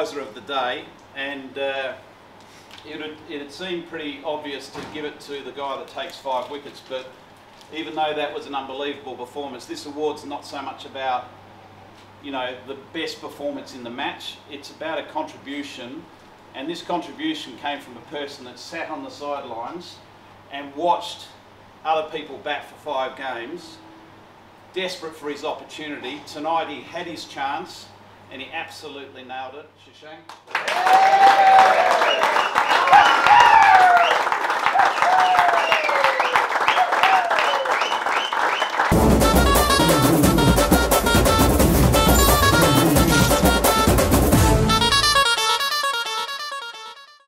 equaliser of the day, and it had seemed pretty obvious to give it to the guy that takes 5 wickets, but even though that was an unbelievable performance, this award's not so much about, you know, the best performance in the match. It's about a contribution, and this contribution came from a person that sat on the sidelines and watched other people bat for 5 games, desperate for his opportunity. Tonight he had his chance and he absolutely nailed it. Shashank.